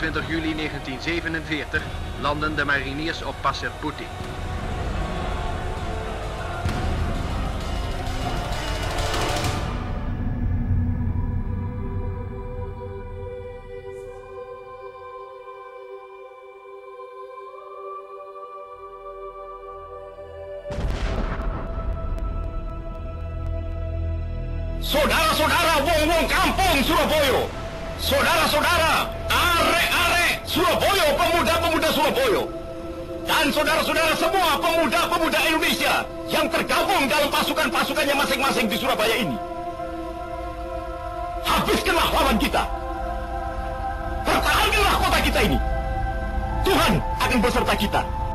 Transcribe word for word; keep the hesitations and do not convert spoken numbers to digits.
vijfentwintig juli negentienzevenenveertig landen de mariniers op Passer Putih. Saudara-saudara wong-wong kampung Surabaya, saudara-saudara arek-arek Surabaya, pemuda-pemuda Surabaya, dan saudara-saudara semua pemuda-pemuda Indonesia yang tergabung dalam pasukan-pasukannya masing-masing di Surabaya ini. Habiskanlah lawan kita. Pertahankanlah kota kita ini. Tuhan akan beserta kita.